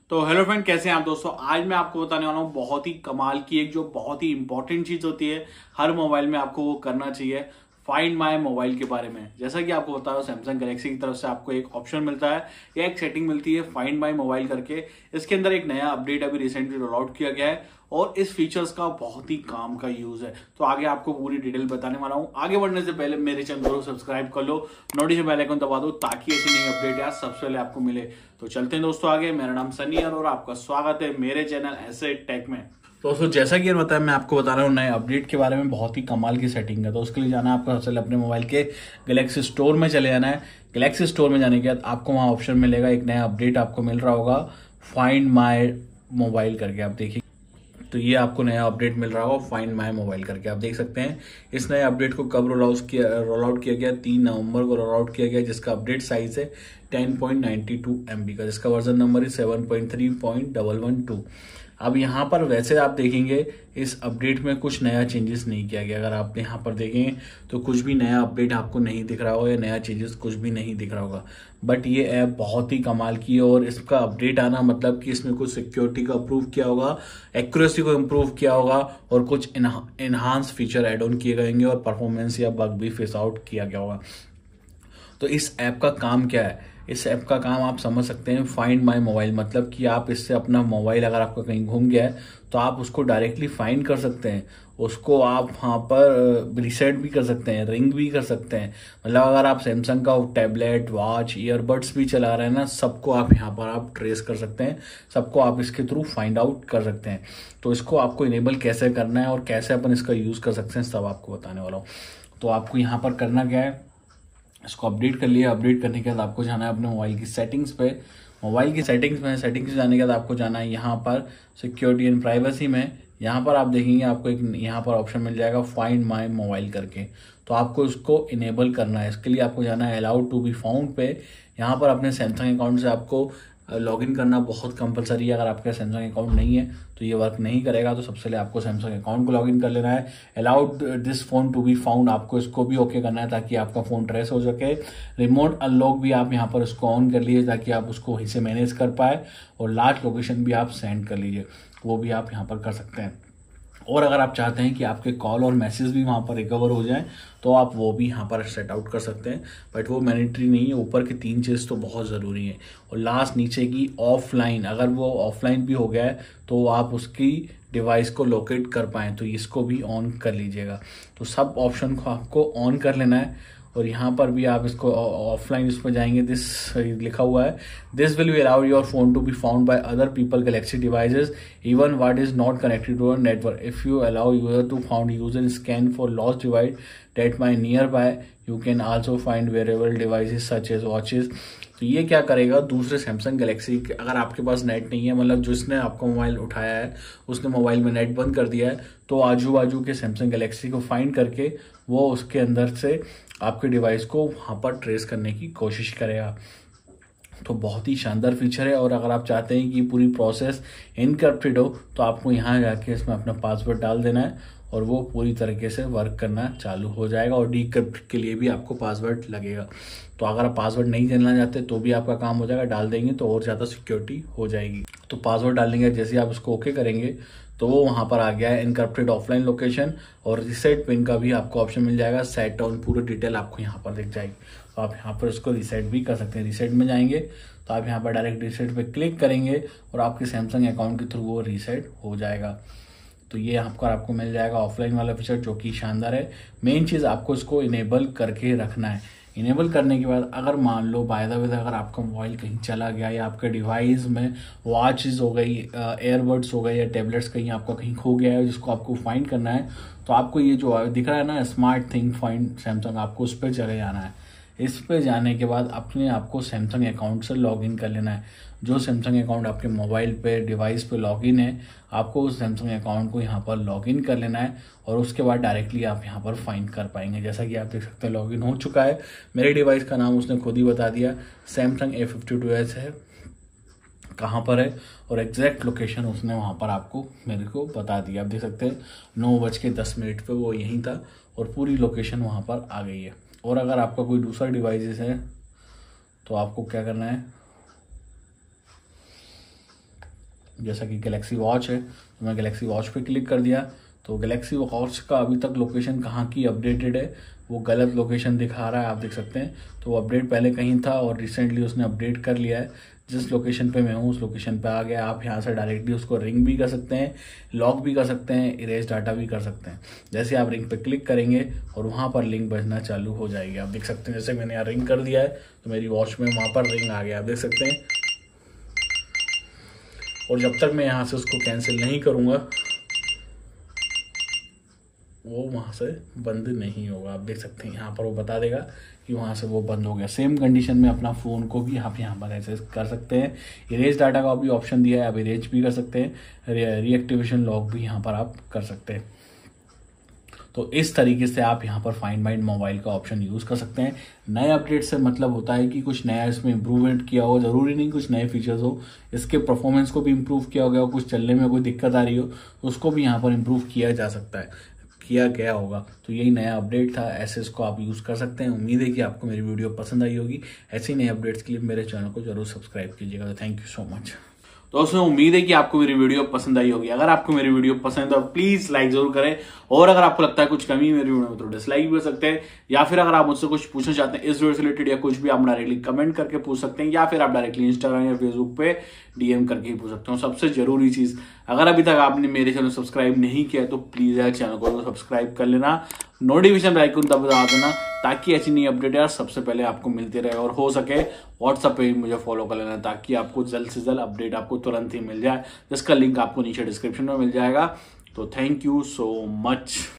तो hello friend, कैसे हैं आप दोस्तों। आज मैं आपको बताने वाला हूँ बहुत ही कमाल की एक जो बहुत ही इंपॉर्टेंट चीज होती है हर मोबाइल में आपको वो करना चाहिए, फाइंड माय मोबाइल के बारे में। जैसा कि आपको बता रहा हूँ, सैमसंग गैलेक्सी की तरफ से आपको एक ऑप्शन मिलता है या एक सेटिंग मिलती है फाइंड माय मोबाइल करके। इसके अंदर एक नया अपडेट अभी रिसेंटली रोल आउट किया गया है और इस फीचर्स का बहुत ही काम का यूज है। तो आगे आपको पूरी डिटेल बताने वाला हूँ। आगे बढ़ने से पहले मेरे चैनल को सब्सक्राइब कर लो, नोटिफिकेशन बेल आइकन दबा दो ताकि ऐसी नई अपडेट यार सबसे पहले आपको मिले। तो चलते हैं दोस्तों आगे। मेरा नाम सनी है और आपका स्वागत है मेरे चैनल ऐसे टेक में। दोस्तों जैसा कि बताया, मैं आपको बता रहा हूँ नए अपडेट के बारे में। बहुत ही कमाल की सेटिंग है। तो उसके लिए जाना है आपको सबसे पहले अपने मोबाइल के गैलेक्सी स्टोर में चले जाना है। गैलेक्सी स्टोर में जाने के बाद आपको वहाँ ऑप्शन मिलेगा, एक नया अपडेट आपको मिल रहा होगा फाइंड माय मोबाइल करके। आप देखिए, तो ये आपको नया अपडेट मिल रहा होगा फाइंड माय मोबाइल करके। आप देख सकते हैं इस नए अपडेट को कब रोल आउट किया गया। 3 नवंबर को रोल आउट किया गया, जिसका अपडेट साइज है 10.92 MB का, जिसका वर्जन नंबर है 7.3.112। अब यहाँ पर वैसे आप देखेंगे इस अपडेट में कुछ नया चेंजेस नहीं किया गया। अगर आप यहाँ पर देखेंगे तो कुछ भी नया अपडेट आपको नहीं दिख रहा होगा या नया चेंजेस कुछ भी नहीं दिख रहा होगा। बट ये ऐप बहुत ही कमाल की है और इसका अपडेट आना मतलब कि इसमें कुछ सिक्योरिटी को अप्रूव किया होगा, एक्यूरेसी को इम्प्रूव किया होगा और कुछ इनहांस फीचर एड ऑन किए गए और परफॉर्मेंस या बग भी फेस आउट किया गया होगा। तो इस ऐप का काम क्या है? इस ऐप का काम आप समझ सकते हैं, फाइंड माय मोबाइल। मतलब कि आप इससे अपना मोबाइल अगर आपका कहीं घूम गया है तो आप उसको डायरेक्टली फाइंड कर सकते हैं। उसको आप वहाँ पर रिसेट भी कर सकते हैं, रिंग भी कर सकते हैं। मतलब अगर आप सैमसंग का टैबलेट, वॉच, ईयरबड्स भी चला रहे हैं ना, सबको आप यहाँ पर आप ट्रेस कर सकते हैं, सबको आप इसके थ्रू फाइंड आउट कर सकते हैं। तो इसको आपको इनेबल कैसे करना है और कैसे अपन इसका यूज़ कर सकते हैं सब आपको बताने वाला हूँ। तो आपको यहाँ पर करना क्या है, इसको अपडेट कर लिया। अपडेट करने के बाद आपको जाना है अपने मोबाइल की सेटिंग्स पे। मोबाइल की सेटिंग्स में, सेटिंग्स जाने के बाद आपको जाना है यहाँ पर सिक्योरिटी एंड प्राइवेसी में। यहाँ पर आप देखेंगे आपको एक यहाँ पर ऑप्शन मिल जाएगा फाइंड माय मोबाइल करके। तो आपको इसको इनेबल करना है। इसके लिए आपको जाना है अलाउड टू बी फाउंड पे। यहाँ पर अपने सैमसंग अकाउंट से आपको लॉगिन करना बहुत कंपलसरी है। अगर आपका सैमसंग अकाउंट नहीं है तो ये वर्क नहीं करेगा। तो सबसे पहले आपको सैमसंग अकाउंट को लॉगिन कर लेना है। Allowed this phone to be found, आपको इसको भी ओके करना है ताकि आपका फोन ट्रेस हो सके। रिमोट अनलॉक भी आप यहाँ पर उसको ऑन कर लीजिए ताकि आप उसको वहीं से मैनेज कर पाए। और लास्ट लोकेशन भी आप सेंड कर लीजिए, वो भी आप यहाँ पर कर सकते हैं। और अगर आप चाहते हैं कि आपके कॉल और मैसेज भी वहाँ पर रिकवर हो जाएं तो आप वो भी यहाँ पर सेट आउट कर सकते हैं। बट वो मैंडेटरी नहीं है। ऊपर की 3 चीज़ तो बहुत ज़रूरी है। और लास्ट नीचे की ऑफलाइन, अगर वो ऑफलाइन भी हो गया है तो आप उसकी डिवाइस को लोकेट कर पाएँ, तो इसको भी ऑन कर लीजिएगा। तो सब ऑप्शन को आपको ऑन कर लेना है। और यहाँ पर भी आप इसको ऑफलाइन इसमें जाएंगे, दिस लिखा हुआ है, this will be allow your phone to be found by other people Galaxy devices even what is not connected to a network. If you allow user to found user scan for lost device that my nearby, you can also find wearable devices such as watches. तो ये क्या करेगा, दूसरे Samsung Galaxy, अगर आपके पास net नहीं है, मतलब जिसने आपका मोबाइल उठाया है उसने मोबाइल में नेट बंद कर दिया है, तो आजू बाजू के सैमसंग गैलेक्सी को फाइंड करके वो उसके अंदर से आपके डिवाइस को वहाँ पर ट्रेस करने की कोशिश करेगा। तो बहुत ही शानदार फीचर है। और अगर आप चाहते हैं कि पूरी प्रोसेस इनकरिप्टेड हो तो आपको यहाँ जाके इसमें अपना पासवर्ड डाल देना है और वो पूरी तरीके से वर्क करना चालू हो जाएगा। और डीक्रिप्ट के लिए भी आपको पासवर्ड लगेगा। तो अगर आप पासवर्ड नहीं देना चाहते तो भी आपका काम हो जाएगा, डाल देंगे तो और ज़्यादा सिक्योरिटी हो जाएगी। तो पासवर्ड डालने के जैसे आप उसको ओके करेंगे तो वो वहाँ पर आ गया है इनकरिप्टेड ऑफलाइन लोकेशन। और रिसेट पिन का भी आपको ऑप्शन मिल जाएगा, सेट ऑन, पूरी डिटेल आपको यहाँ पर दिख जाएगी। तो आप यहाँ पर उसको रिसेट भी कर सकते हैं। रिसेट में जाएंगे तो आप यहाँ पर डायरेक्ट रिसेट पे क्लिक करेंगे और आपके सैमसंग अकाउंट के थ्रू वो रिसेट हो जाएगा। तो ये आपको मिल जाएगा ऑफलाइन वाला फीचर, जो कि शानदार है। मेन चीज़ आपको इसको इनेबल करके रखना है। इनेबल करने के बाद अगर मान लो बाय द वे अगर आपका मोबाइल कहीं चला गया या आपके डिवाइस में वॉचेस हो गई, एयरबड्स हो गए या टैबलेट्स कहीं आपका कहीं खो गया है जिसको आपको फाइंड करना है, तो आपको ये जो दिख रहा है ना स्मार्ट थिंग फाइंड सैमसंग, आपको उस पर चले जाना है। इस पे जाने के बाद अपने आपको सैमसंग अकाउंट से लॉगिन कर लेना है। जो सैमसंग अकाउंट आपके मोबाइल पे डिवाइस पे लॉगिन है, आपको उस सैमसंग अकाउंट को यहाँ पर लॉगिन कर लेना है और उसके बाद डायरेक्टली आप यहाँ पर फाइंड कर पाएंगे। जैसा कि आप देख सकते हैं लॉगिन हो चुका है। मेरे डिवाइस का नाम उसने खुद ही बता दिया, सैमसंग A52s है, कहाँ पर है और एग्जैक्ट लोकेशन उसने वहाँ पर आपको मेरे को बता दिया। आप देख सकते हैं 9:10 पे वो यहीं था और पूरी लोकेशन वहाँ पर आ गई है। और अगर आपका कोई दूसरा डिवाइस है तो आपको क्या करना है, जैसा कि गैलेक्सी वॉच है, तो मैं गैलेक्सी वॉच पे क्लिक कर दिया। तो गैलेक्सी वॉच का अभी तक लोकेशन कहाँ की अपडेटेड है, वो गलत लोकेशन दिखा रहा है, आप देख सकते हैं। तो अपडेट पहले कहीं था और रिसेंटली उसने अपडेट कर लिया है। जिस लोकेशन पे मैं हूँ उस लोकेशन पे आ गया। आप यहाँ से डायरेक्टली उसको रिंग भी कर सकते हैं, लॉक भी कर सकते हैं, इरेज डाटा भी कर सकते हैं। जैसे आप रिंग पे क्लिक करेंगे और वहाँ पर रिंग बजना चालू हो जाएगी। आप देख सकते हैं, जैसे मैंने यहाँ रिंग कर दिया है तो मेरी वॉच में वहाँ पर रिंग आ गया, आप देख सकते हैं। और जब तक मैं यहाँ से उसको कैंसिल नहीं करूँगा वो वहाँ से बंद नहीं होगा। आप देख सकते हैं यहाँ पर वो बता देगा कि वहाँ से वो बंद हो गया। सेम कंडीशन में अपना फ़ोन को भी आप यहाँ पर ऐसे कर सकते हैं। इरेज डाटा का भी ऑप्शन दिया है, आप इरेज भी कर सकते हैं। रीएक्टिवेशन लॉक भी यहाँ पर आप कर सकते हैं। तो इस तरीके से आप यहाँ पर फाइंड माई मोबाइल का ऑप्शन यूज़ कर सकते हैं। नए अपडेट से मतलब होता है कि कुछ नया इसमें इम्प्रूवमेंट किया हो, ज़रूरी नहीं कुछ नए फीचर्स हो, इसके परफॉर्मेंस को भी इम्प्रूव किया गया हो, कुछ चलने में कोई दिक्कत आ रही हो तो उसको भी यहाँ पर इम्प्रूव किया जा सकता है, किया गया होगा। तो यही नया अपडेट था, ऐसे इसको आप यूज़ कर सकते हैं। उम्मीद है कि आपको मेरी वीडियो पसंद आई होगी। ऐसे ही नए अपडेट्स के लिए मेरे चैनल को जरूर सब्सक्राइब कीजिएगा। तो थैंक यू सो मच। दोस्तों उम्मीद है कि आपको मेरी वीडियो पसंद आई होगी। अगर आपको मेरी वीडियो पसंद है तो प्लीज लाइक जरूर करें, और अगर आपको लगता है कुछ कमी मेरी वीडियो में तो डिसलाइक भी कर सकते हैं, या फिर अगर आप मुझसे कुछ पूछना चाहते हैं इस वीडियो से रिलेटेड या कुछ भी, आप डायरेक्टली कमेंट करके पूछ सकते हैं, या फिर आप डायरेक्टली इंस्टाग्राम या फेसबुक पे डीएम करके ही पूछ सकते हो। सबसे जरूरी चीज, अगर अभी तक आपने मेरे चैनल सब्सक्राइब नहीं किया है तो प्लीज यार चैनल को सब्सक्राइब कर लेना, नोटिफिकेशन आइकन दबा देना, ताकि ऐसी नई अपडेट यार सबसे पहले आपको मिलती रहे। और हो सके व्हाट्सएप पे भी मुझे फॉलो कर लेना, ताकि आपको जल्द से जल्द अपडेट आपको तुरंत ही मिल जाए, जिसका लिंक आपको नीचे डिस्क्रिप्शन में मिल जाएगा। तो थैंक यू सो मच।